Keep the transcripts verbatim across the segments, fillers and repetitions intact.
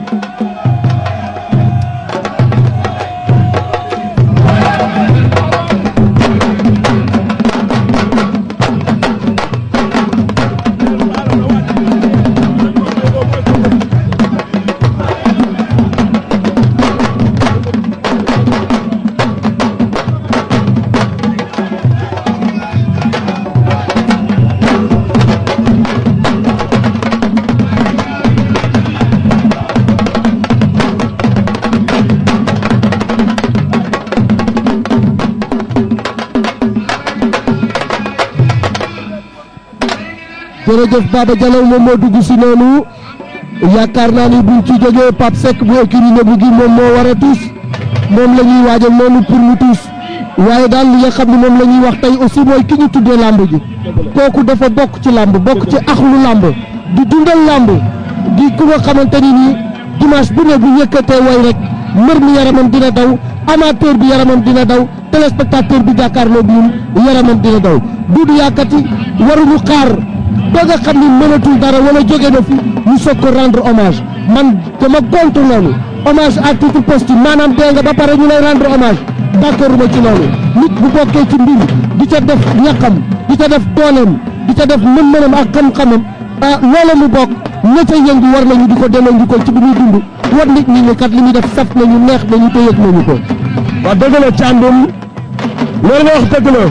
jërëjëf Baba Dialaw moom moo dugg si noonu yaakaar naa ni buñ ci jógee Pape Seck bu écurie Lebu gi moom moo war a tuus moom la ñuy waajal noonu pour mu tuus waaye daal li nga xam ne moom la ñuy wax tey aussi mooy ki ñu tuddee làmb ji kooku dafa bokk ci làmb bokk ci axlu làmb di dundal làmb di ku nga xamante ni nii dimanche bu ne bu yëkkatee way rek mbër mi yaramam dina daw amateur bi yaramam dina daw téléspectateur bi jàkkaarloo bi ñun yaramam dina daw duudu yaakati waruñu xaar ba nga xam ni mënatul dara wala jóge na fi ñu soog ko rendre hommage man dama contre loolu hommage à titre posthume maanaam dee nga ba pare ñu lay rendre hommage d'accord ma ci loolu nit bu bokkee ci mbir di ca def ñaqam di ca def dooleem di ca def mën-mënam ak xam-xamam ah loola mu bokk ña ca yëngu war nañu di ko delloo njukkal ci bi muy dund war nit ñi ne kat li muy def saf nañu neex nañu te yëg nañu ko. waaw dëgg la Thiandoum loolu nga wax dëgg la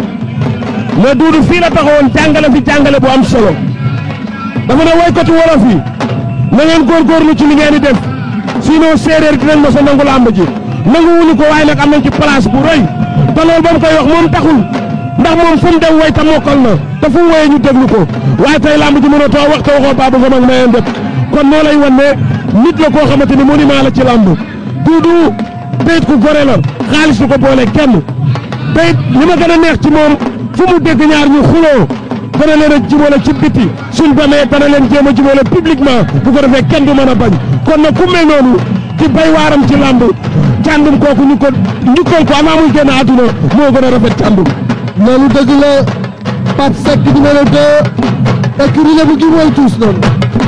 mais Doudou fii la taxawoon jàngale fi jàngale bu am solo dafa ne woykatu wolof yi na ngeen góorgóorlu ci li ngeen di def sinon séeréer dinañ mos a nangu làmb ji nanguwuñu ko waaye nag am nañ ci place bu rëy te loolu ba mu koy wax moom taxul ndax moom fu mu dem way ta mokkal na te fu mu woyee ñu déglu ko waaye tey làmb ji mën a too wax te waxoo Babou Ngom ak mayeen def kon noo lay wan ne nit la koo xamante ni monument la ci làmb Doudou bayit ku gore la xaalis du ko boole kenn bayit li ma gën a neex ci moom fu mu dégg ñaar ñu xuloo dana leen a jubóole ci biti suñ demee dana leen jéem a jubóole publiquement bu ko defee kenn du mën a bañ kon nag ku mel noonu ci bay waaram ci làmb Thiandoum kooku ñu ko njukkal ko avant muy génn àdduna moo gën a rafet Thiandoum. loolu dëgg la Pape Seck numéro deux écurie Lebu gi mooy tuus noonu.